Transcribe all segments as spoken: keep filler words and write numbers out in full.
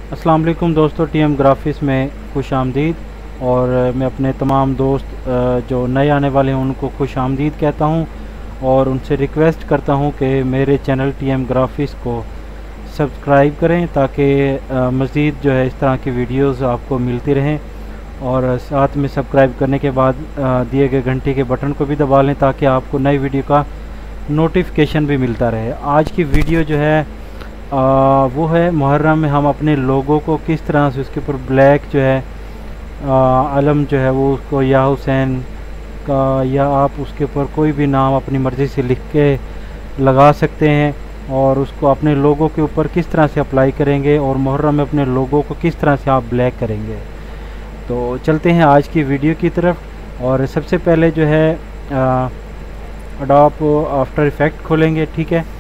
अस्सलाम वालेकुम दोस्तों, टीएम ग्राफिक्स में खुश आमदीद। और मैं अपने तमाम दोस्त जो नए आने वाले हैं उनको खुश आमदीद कहता हूं और उनसे रिक्वेस्ट करता हूं कि मेरे चैनल टीएम ग्राफिक्स को सब्सक्राइब करें ताकि मज़ीद जो है इस तरह की वीडियोस आपको मिलती रहें। और साथ में सब्सक्राइब करने के बाद दिए गए घंटी के बटन को भी दबा लें ताकि आपको नई वीडियो का नोटिफिकेशन भी मिलता रहे। आज की वीडियो जो है आ, वो है मुहर्रम में हम अपने लोगों को किस तरह से उसके ऊपर ब्लैक जो है अलम जो है वो उसको या हुसैन का या आप उसके ऊपर कोई भी नाम अपनी मर्ज़ी से लिख के लगा सकते हैं और उसको अपने लोगों के ऊपर किस तरह से अप्लाई करेंगे और मुहर्रम में अपने लोगों को किस तरह से आप ब्लैक करेंगे। तो चलते हैं आज की वीडियो की तरफ। और सबसे पहले जो है अडोब आफ्टर इफ़ेक्ट खोलेंगे। ठीक है,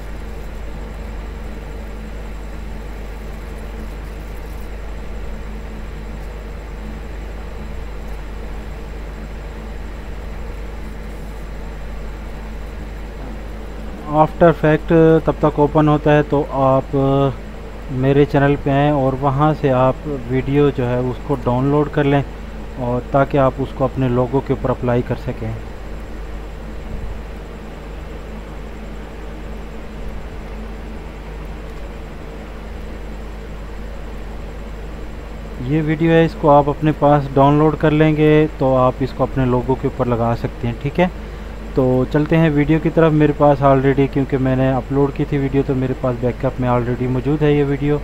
आफ्टर इफ़ेक्ट तब तक ओपन होता है तो आप मेरे चैनल पे आएँ और वहाँ से आप वीडियो जो है उसको डाउनलोड कर लें और ताकि आप उसको अपने लोगों के ऊपर अप्लाई कर सकें। ये वीडियो है, इसको आप अपने पास डाउनलोड कर लेंगे तो आप इसको अपने लोगों के ऊपर लगा सकते हैं। ठीक है, तो चलते हैं वीडियो की तरफ। मेरे पास ऑलरेडी क्योंकि मैंने अपलोड की थी वीडियो तो मेरे पास बैकअप में ऑलरेडी मौजूद है ये वीडियो,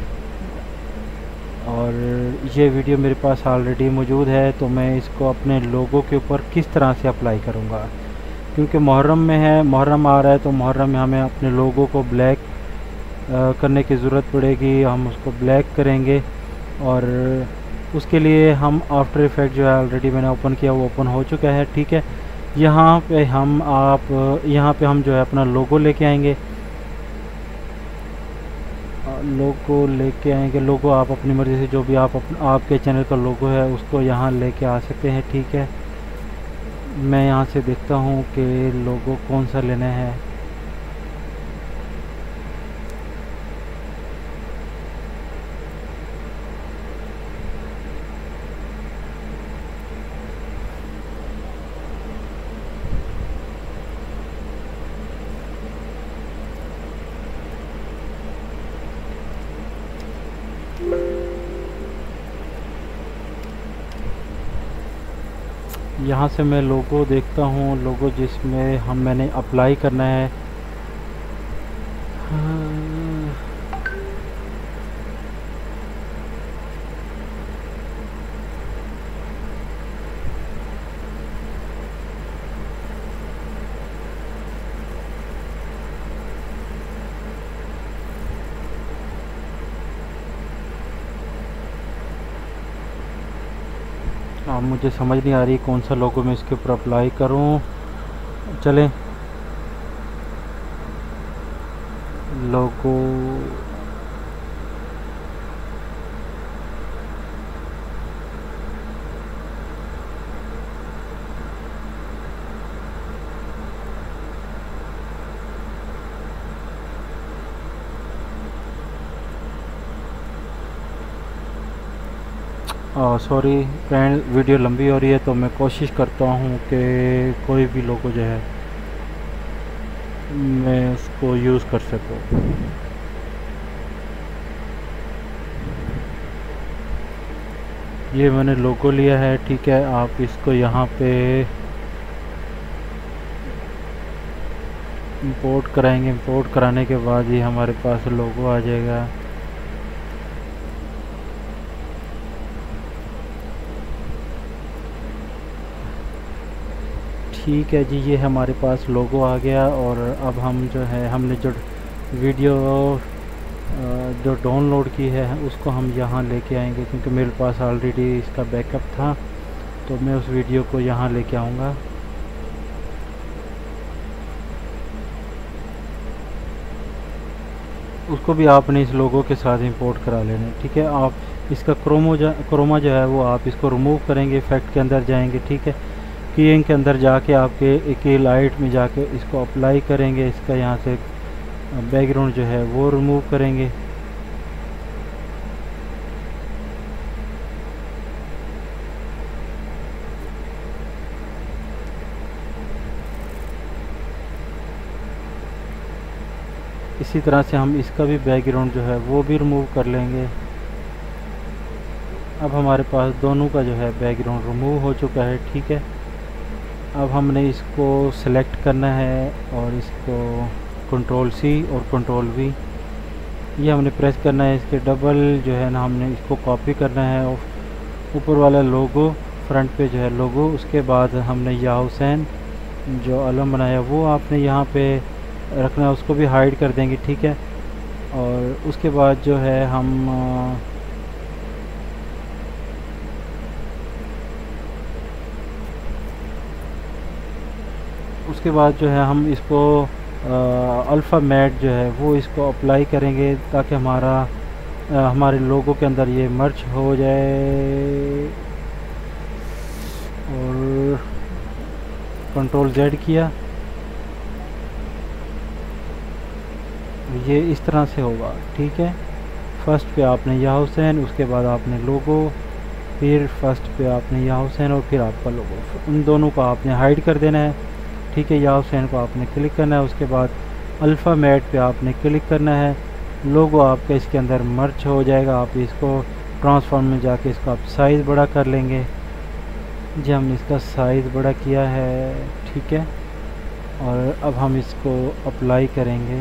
और ये वीडियो मेरे पास ऑलरेडी मौजूद है। तो मैं इसको अपने लोगों के ऊपर किस तरह से अप्लाई करूँगा, क्योंकि मुहर्रम में है, मुहर्रम आ रहा है तो मुहर्रम में हमें अपने लोगों को ब्लैक करने की ज़रूरत पड़ेगी। हम उसको ब्लैक करेंगे और उसके लिए हम आफ्टर इफ़ेक्ट जो है ऑलरेडी मैंने ओपन किया वो ओपन हो चुका है। ठीक है, यहाँ पे हम आप यहाँ पे हम जो है अपना लोगो लेके आएंगे, लोगो लेके आएंगे। लोगो आप अपनी मर्ज़ी से जो भी आप अपन, आपके चैनल का लोगो है उसको यहाँ लेके आ सकते हैं। ठीक है, मैं यहाँ से देखता हूँ कि लोगो कौन सा लेना है। यहाँ से मैं लोगो देखता हूँ, लोगो जिसमें हम मैंने अप्लाई करना है। अब मुझे समझ नहीं आ रही कौन सा लोगो मैं इसके ऊपर अप्लाई करूं। चलें, लोगो सॉरी फ्रेंड, वीडियो लंबी हो रही है तो मैं कोशिश करता हूँ कि कोई भी लोगो जो है मैं उसको यूज़ कर सकूँ। ये मैंने लोगो लिया है। ठीक है, आप इसको यहाँ पे इंपोर्ट कराएंगे। इंपोर्ट कराने के बाद ही हमारे पास लोगो आ जाएगा। ठीक है जी, ये हमारे पास लोगो आ गया। और अब हम जो है हमने जो वीडियो जो डाउनलोड की है उसको हम यहाँ लेके आएंगे, क्योंकि मेरे पास ऑलरेडी इसका बैकअप था तो मैं उस वीडियो को यहाँ लेके आऊँगा। उसको भी आपने इस लोगो के साथ इंपोर्ट करा लेना। ठीक है, आप इसका क्रोमो जो क्रोमा जो है वो आप इसको रिमूव करेंगे, इफेक्ट के अंदर जाएंगे। ठीक है, कीइंग के अंदर जाके आपके की लाइट में जाके इसको अप्लाई करेंगे। इसका यहाँ से बैकग्राउंड जो है वो रिमूव करेंगे। इसी तरह से हम इसका भी बैकग्राउंड जो है वो भी रिमूव कर लेंगे। अब हमारे पास दोनों का जो है बैकग्राउंड रिमूव हो चुका है। ठीक है, अब हमने इसको सेलेक्ट करना है और इसको कंट्रोल सी और कंट्रोल वी ये हमने प्रेस करना है। इसके डबल जो है ना हमने इसको कॉपी करना है और ऊपर वाला लोगो फ्रंट पे जो है लोगो, उसके बाद हमने या हुसैन जो अलम बनाया वो आपने यहाँ पे रखना है, उसको भी हाइड कर देंगे। ठीक है, और उसके बाद जो है हम उसके बाद जो है हम इसको अल्फ़ामेट जो है वो इसको अप्लाई करेंगे ताकि हमारा आ, हमारे लोगों के अंदर ये मर्ज हो जाए। और कंट्रोल जेड किया, ये इस तरह से होगा। ठीक है, फर्स्ट पे आपने या हुसैन, उसके बाद आपने लोगो, फिर फर्स्ट पे आपने या हुसैन और फिर आपका लोगो, उन दोनों को आपने हाइड कर देना है। ठीक है, या हुसैन को आपने क्लिक करना है, उसके बाद अल्फ़ामेट पे आपने क्लिक करना है, लोगो आपका इसके अंदर मर्ज हो जाएगा। आप इसको ट्रांसफॉर्म में जाके इसको आप साइज़ बड़ा कर लेंगे। जी हमने इसका साइज़ बड़ा किया है। ठीक है, और अब हम इसको अप्लाई करेंगे,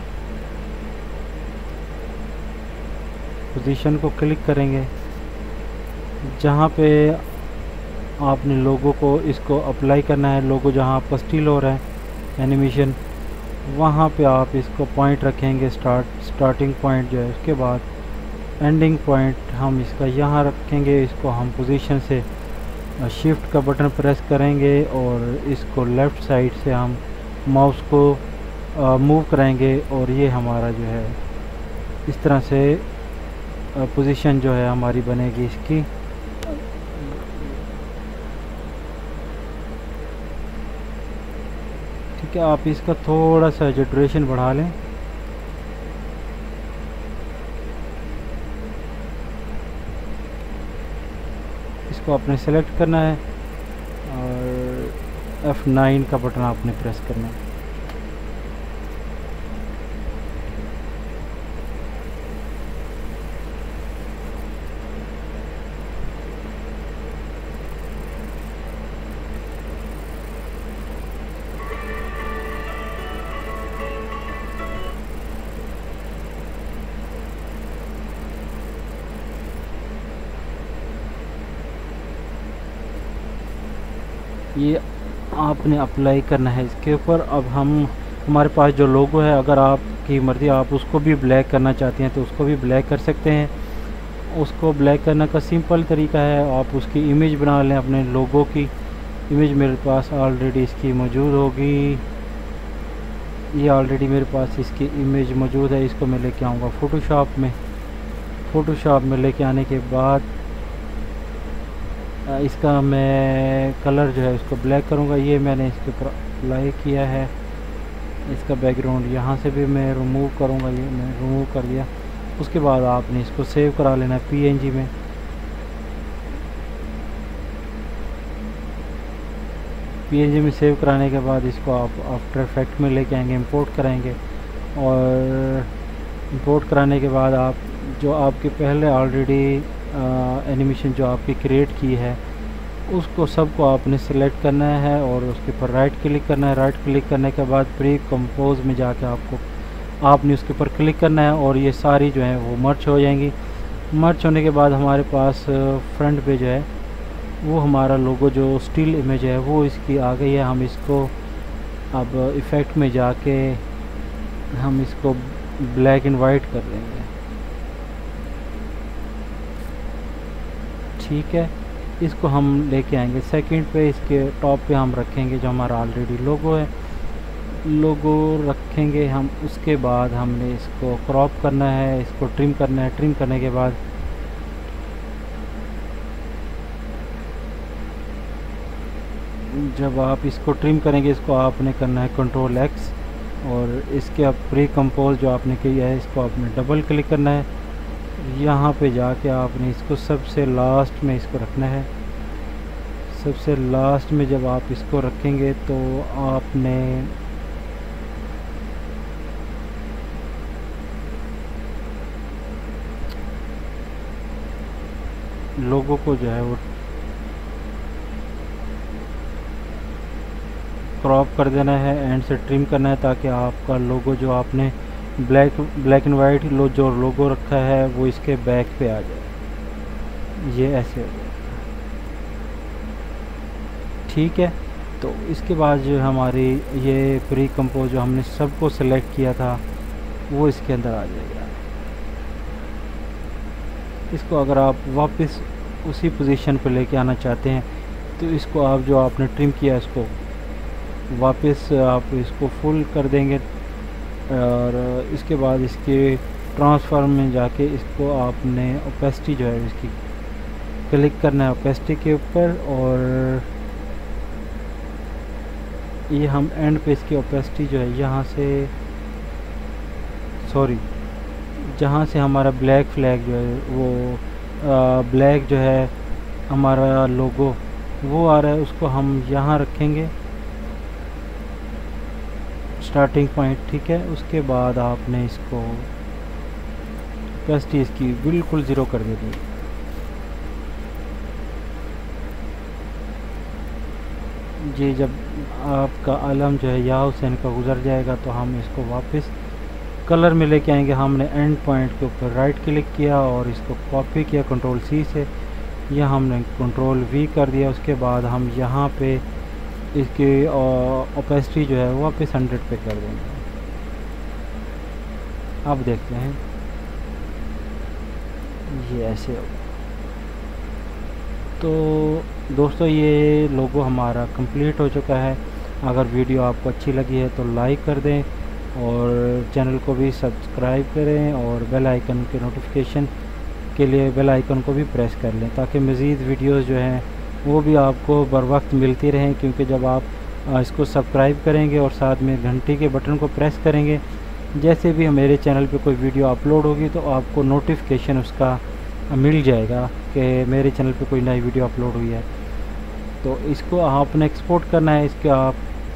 पोजीशन को क्लिक करेंगे, जहाँ पे आपने लोगों को इसको अप्लाई करना है, लोगो जहाँ आपका स्टिल हो रहा है एनिमेशन वहाँ पे आप इसको पॉइंट रखेंगे, स्टार्ट स्टार्टिंग पॉइंट जो है, उसके बाद एंडिंग पॉइंट हम इसका यहाँ रखेंगे। इसको हम पोजीशन से शिफ्ट का बटन प्रेस करेंगे और इसको लेफ़्ट साइड से हम माउस को मूव कराएंगे और ये हमारा जो है इस तरह से पोजीशन जो है हमारी बनेगी इसकी। ठीक है, आप इसका थोड़ा सा जो ड्यूरेशन बढ़ा लें। इसको आपने सेलेक्ट करना है और एफ नाइन का बटन आपने प्रेस करना है। ये आपने अप्लाई करना है इसके ऊपर। अब हम हमारे पास जो लोगो है, अगर आपकी मर्ज़ी आप उसको भी ब्लैक करना चाहते हैं तो उसको भी ब्लैक कर सकते हैं। उसको ब्लैक करने का सिंपल तरीका है, आप उसकी इमेज बना लें, अपने लोगो की इमेज मेरे पास ऑलरेडी इसकी मौजूद होगी। ये ऑलरेडी मेरे पास इसकी इमेज मौजूद है। इसको मैं लेके आऊँगा फ़ोटोशॉप में। फ़ोटोशॉप में लेके आने के बाद इसका मैं कलर जो है उसको ब्लैक करूँगा। ये मैंने इसके ऊपर अप्लाई किया है। इसका बैकग्राउंड यहाँ से भी मैं रिमूव करूँगा, ये मैं रिमूव कर दिया। उसके बाद आपने इसको सेव करा लेना है पीएनजी में। पीएनजी में सेव कराने के बाद इसको आप आफ्टर इफेक्ट में लेके आएंगे, इंपोर्ट कराएंगे और इंपोर्ट कराने के बाद आप जो आपके पहले ऑलरेडी एनिमेशन जो आपकी क्रिएट की है उसको सबको आपने सेलेक्ट करना है और उसके ऊपर राइट क्लिक करना है। राइट क्लिक करने के बाद प्री कंपोज में जाके आपको आपने उसके ऊपर क्लिक करना है और ये सारी जो है वो मर्ज हो जाएंगी। मर्ज होने के बाद हमारे पास फ्रंट पे जो है वो हमारा लोगो जो स्टिल इमेज है वो इसकी आ गई है। हम इसको अब इफ़ेक्ट में जाके हम इसको ब्लैक एंड वाइट कर देंगे। ठीक है, इसको हम लेके आएंगे सेकंड पे। इसके टॉप पे हम रखेंगे जो हमारा ऑलरेडी लोगो है, लोगो रखेंगे हम। उसके बाद हमने इसको क्रॉप करना है, इसको ट्रिम करना है। ट्रिम करने के बाद जब आप इसको ट्रिम करेंगे इसको आपने करना है कंट्रोल एक्स और इसके अब प्री कंपोज जो आपने किया है इसको आपने डबल क्लिक करना है। यहाँ पे जाके आपने इसको सबसे लास्ट में इसको रखना है। सबसे लास्ट में जब आप इसको रखेंगे तो आपने लोगो को जो है वो क्रॉप कर देना है, एंड से ट्रिम करना है, ताकि आपका लोगो जो आपने ब्लैक ब्लैक एंड वाइट लो जो लोगो रखा है वो इसके बैक पे आ जाए। ये ऐसे हो जाएगा, ठीक है। तो इसके बाद जो हमारी ये प्री कंपोज जो हमने सबको सिलेक्ट किया था वो इसके अंदर आ जाएगा। इसको अगर आप वापस उसी पोजीशन पे लेके आना चाहते हैं तो इसको आप जो आपने ट्रिम किया इसको वापस आप इसको फुल कर देंगे, और इसके बाद इसके ट्रांसफॉर्म में जाके इसको आपने ओपेसिटी जो है इसकी क्लिक करना है ओपेसिटी के ऊपर, और ये हम एंड पे इसकी ओपेसिटी जो है यहाँ से सॉरी जहाँ से हमारा ब्लैक फ्लैग जो है वो आ, ब्लैक जो है हमारा लोगो वो आ रहा है, उसको हम यहाँ रखेंगे स्टार्टिंग पॉइंट, ठीक है। उसके बाद आपने इसको ओपेसिटी इसकी बिल्कुल ज़ीरो कर देनी है। जी जब आपका आलम जो है या हुसैन का गुजर जाएगा तो हम इसको वापस कलर में लेके आएंगे। हमने एंड पॉइंट के ऊपर राइट क्लिक किया और इसको कॉपी किया कंट्रोल सी से, यह हमने कंट्रोल वी कर दिया। उसके बाद हम यहाँ पे इसकी ओपेसिटी जो है वापस हंड्रेड पे कर देंगे। अब देखते हैं ये ऐसे होगा। तो दोस्तों ये लोगो हमारा कंप्लीट हो चुका है। अगर वीडियो आपको अच्छी लगी है तो लाइक कर दें और चैनल को भी सब्सक्राइब करें, और बेल आइकन के नोटिफिकेशन के लिए बेल आइकन को भी प्रेस कर लें, ताकि मज़ीद वीडियोस जो हैं वो भी आपको बर वक्त मिलती रहें। क्योंकि जब आप इसको सब्सक्राइब करेंगे और साथ में घंटी के बटन को प्रेस करेंगे, जैसे भी मेरे चैनल पे कोई वीडियो अपलोड होगी तो आपको नोटिफिकेशन उसका मिल जाएगा कि मेरे चैनल पे कोई नई वीडियो अपलोड हुई है। तो इसको आपने एक्सपोर्ट करना है। इसके आप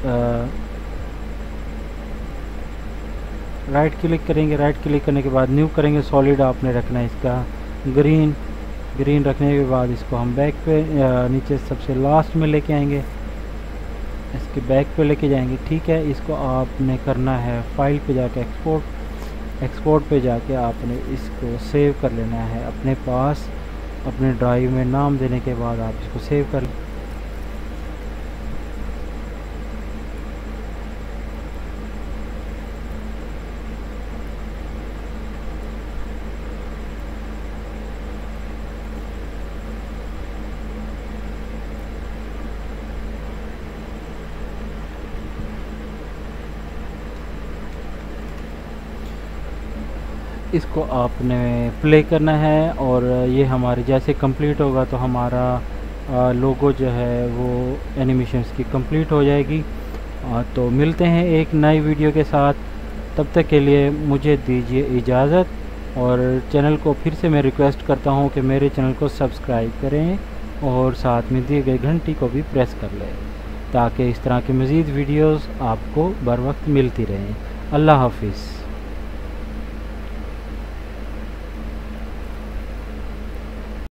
राइट क्लिक करेंगे, राइट क्लिक करने के बाद न्यू करेंगे, सॉलिड आपने रखना है इसका ग्रीन ग्रीन रखने के बाद इसको हम बैक पे नीचे सबसे लास्ट में लेके आएंगे, इसके बैक पे लेके जाएंगे, ठीक है। इसको आपने करना है फाइल पे जाके एक्सपोर्ट एक्सपोर्ट पे जाके आपने इसको सेव कर लेना है अपने पास, अपने ड्राइव में नाम देने के बाद आप इसको सेव कर लें। इसको आपने प्ले करना है और ये हमारे जैसे कंप्लीट होगा तो हमारा लोगो जो है वो एनिमेशंस की कंप्लीट हो जाएगी। आ, तो मिलते हैं एक नई वीडियो के साथ, तब तक के लिए मुझे दीजिए इजाज़त, और चैनल को फिर से मैं रिक्वेस्ट करता हूँ कि मेरे चैनल को सब्सक्राइब करें और साथ में दिए गए घंटी को भी प्रेस कर लें, ताकि इस तरह की मज़ीद वीडियोज़ आपको बर वक्त मिलती रहें। अल्लाह हाफिज़।